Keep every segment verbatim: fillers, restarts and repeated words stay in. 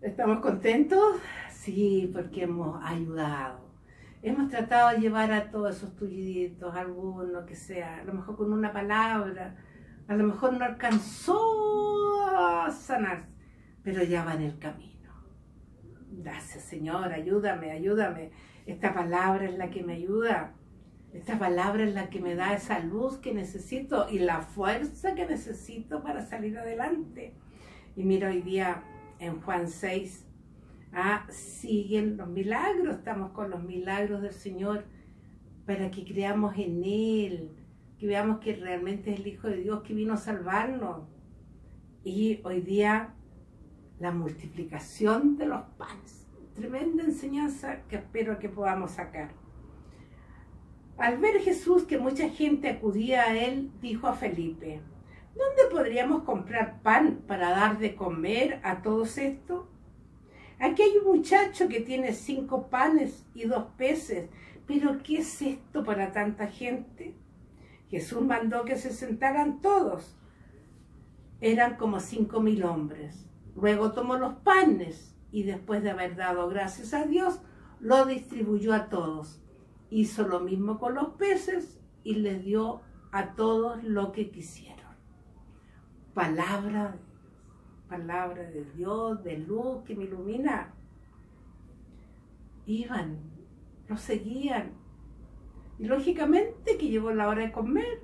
¿Estamos contentos? Sí, porque hemos ayudado. Hemos tratado de llevar a todos esos tulliditos, alguno que sea, a lo mejor con una palabra, a lo mejor no alcanzó a sanar, pero ya va en el camino. Gracias, Señor, ayúdame, ayúdame. Esta palabra es la que me ayuda. Esta palabra es la que me da esa luz que necesito y la fuerza que necesito para salir adelante. Y mira, hoy día en Juan seis, ah, siguen los milagros, estamos con los milagros del Señor para que creamos en Él, que veamos que realmente es el Hijo de Dios que vino a salvarnos. Y hoy día la multiplicación de los panes, tremenda enseñanza que espero que podamos sacar. Al ver Jesús que mucha gente acudía a Él, dijo a Felipe: ¿dónde podríamos comprar pan para dar de comer a todos estos? Aquí hay un muchacho que tiene cinco panes y dos peces, pero ¿qué es esto para tanta gente? Jesús mandó que se sentaran todos. Eran como cinco mil hombres. Luego tomó los panes y después de haber dado gracias a Dios, lo distribuyó a todos. Hizo lo mismo con los peces y les dio a todos lo que quisieron. Palabra, palabra de Dios, de luz que me ilumina. Iban, lo seguían. Y lógicamente que llegó la hora de comer.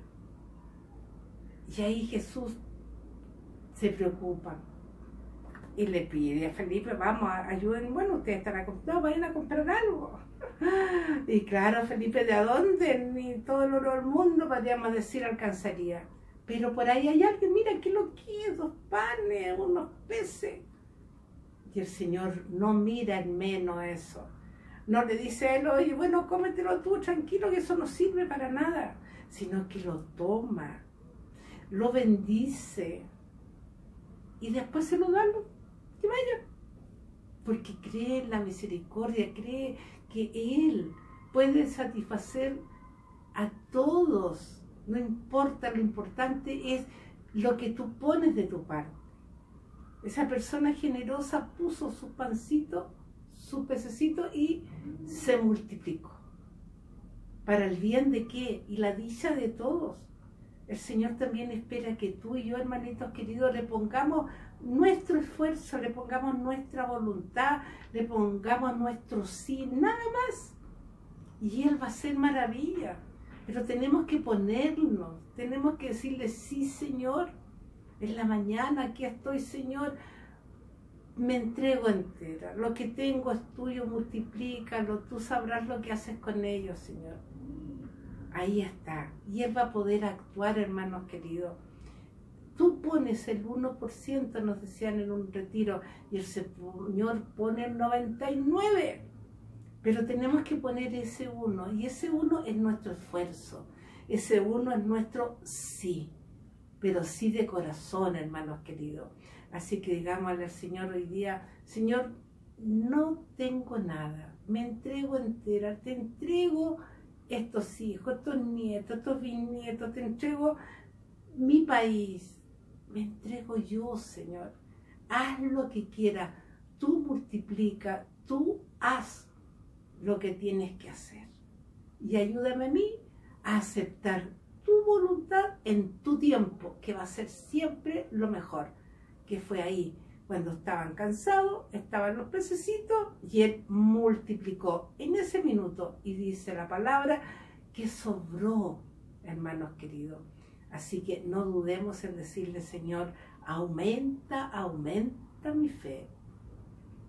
Y ahí Jesús se preocupa y le pide a Felipe: vamos, ayuden, bueno, ustedes están a comprar, no, vayan a comprar algo. Y claro, Felipe, ¿de dónde? Ni todo el oro del mundo, podríamos decir, alcanzaría. Pero por ahí hay alguien, mira, ¿qué lo quiere? Dos panes, unos peces. Y el Señor no mira en menos eso. No le dice a él: oye, bueno, cómetelo tú, tranquilo, que eso no sirve para nada. Sino que lo toma, lo bendice y después se lo da, que vaya. Porque cree en la misericordia, cree que Él puede satisfacer a todos. No importa, lo importante es lo que tú pones de tu parte. Esa persona generosa puso su pancito, su pececito y se multiplicó. ¿Para el bien de qué? Y la dicha de todos. El Señor también espera que tú y yo, hermanitos queridos, le pongamos nuestro esfuerzo, le pongamos nuestra voluntad, le pongamos nuestro sí, nada más. Y Él va a hacer maravilla. Pero tenemos que ponernos, tenemos que decirle: sí, Señor, en la mañana aquí estoy, Señor, me entrego entera. Lo que tengo es tuyo, multiplícalo, tú sabrás lo que haces con ellos, Señor. Ahí está. Y Él va a poder actuar, hermanos queridos. Tú pones el uno por ciento, nos decían en un retiro, y el Señor pone el noventa y nueve por ciento. Pero tenemos que poner ese uno, y ese uno es nuestro esfuerzo, ese uno es nuestro sí, pero sí de corazón, hermanos queridos. Así que digámosle al Señor hoy día: Señor, no tengo nada, me entrego entera, te entrego estos hijos, estos nietos, estos bisnietos, te entrego mi país, me entrego yo, Señor. Haz lo que quieras, tú multiplica, tú haz lo que tienes que hacer. Y ayúdame a mí a aceptar tu voluntad en tu tiempo, que va a ser siempre lo mejor, que fue ahí. Cuando estaban cansados, estaban los pececitos y Él multiplicó en ese minuto. Y dice la palabra que sobró, hermanos queridos. Así que no dudemos en decirle: Señor, aumenta, aumenta mi fe.